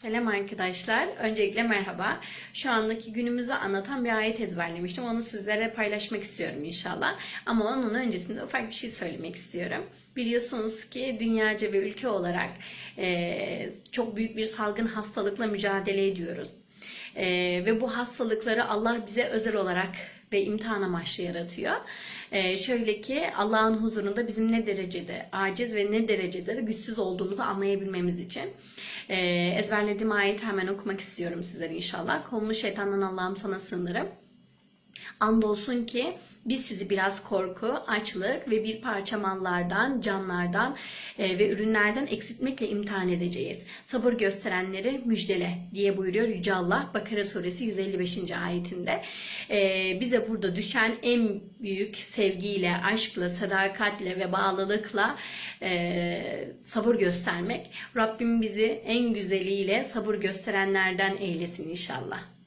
Selam arkadaşlar. Öncelikle merhaba. Şu andaki günümüzü anlatan bir ayet ezberlemiştim. Onu sizlere paylaşmak istiyorum inşallah. Ama onun öncesinde ufak bir şey söylemek istiyorum. Biliyorsunuz ki dünyaca ve ülke olarak çok büyük bir salgın hastalıkla mücadele ediyoruz. Ve bu hastalıkları Allah bize özel olarak ve imtihan amaçlı yaratıyor. Şöyle ki Allah'ın huzurunda bizim ne derecede aciz ve ne derecede güçsüz olduğumuzu anlayabilmemiz için ezberlediğim ayeti hemen okumak istiyorum sizlere inşallah. Kolunu şeytandan Allah'ım sana sığınırım. Andolsun ki biz sizi biraz korku, açlık ve bir parça mallardan, canlardan ve ürünlerden eksiltmekle imtihan edeceğiz. Sabır gösterenleri müjdele diye buyuruyor Yüce Allah Bakara Suresi 155. ayetinde. Bize burada düşen en büyük sevgiyle, aşkla, sadakatle ve bağlılıkla sabır göstermek. Rabbim bizi en güzeliyle sabır gösterenlerden eylesin inşallah.